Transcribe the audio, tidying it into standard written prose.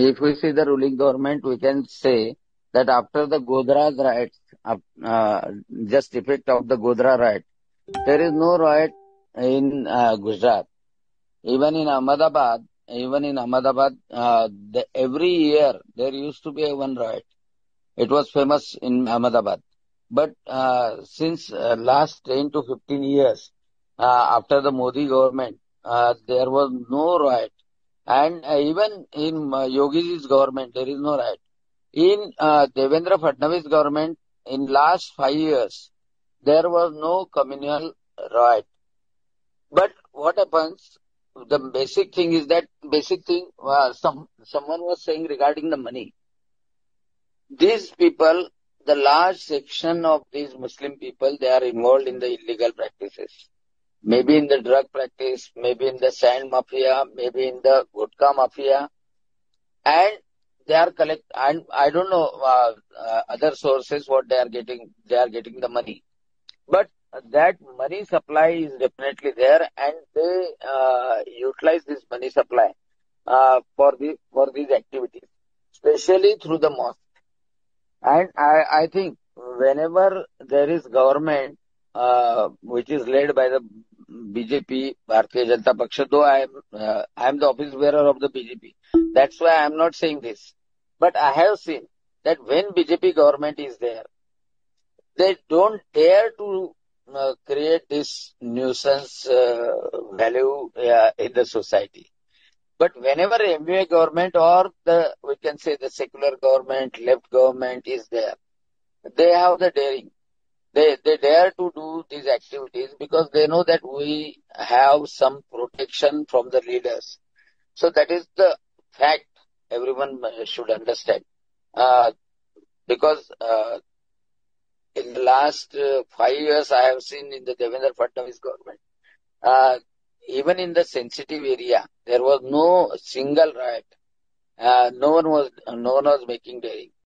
if we see the ruling government, we can say that after the Godhra riots, just effect of the Godhra riot, there is no riot in Gujarat. Even in Ahmedabad, every year there used to be a one riot. It was famous in Ahmedabad. But since last 10 to 15 years, after the Modi government, there was no riot. And even in Yogi's government, there is no riot. In Devendra Fadnavis government, in last 5 years, there was no communal riot. But what happens? The basic thing is that someone was saying regarding the money. These people, the large section of these Muslim people, they are involved in the illegal practices. Maybe in the drug practice, maybe in the sand mafia, maybe in the gutka mafia, and they are and I don't know other sources what they are getting. They are getting the money, but that money supply is definitely there, and they utilize this money supply for these activities, especially through the mosque. And I think whenever there is government which is led by the BJP, Bharatiya Janata Paksha, though I am the office bearer of the BJP, that's why I am not saying this. But I have seen that when BJP government is there, they don't dare to create this nuisance value in the society. But whenever MUA government or we can say the secular government, left government is there, they have the daring. They dare to do these activities because they know that we have some protection from the leaders. So that is the fact everyone should understand. Because in the last 5 years, I have seen in the Devendra Fadnavis government, even in the sensitive area, there was no single riot. No one was making daring.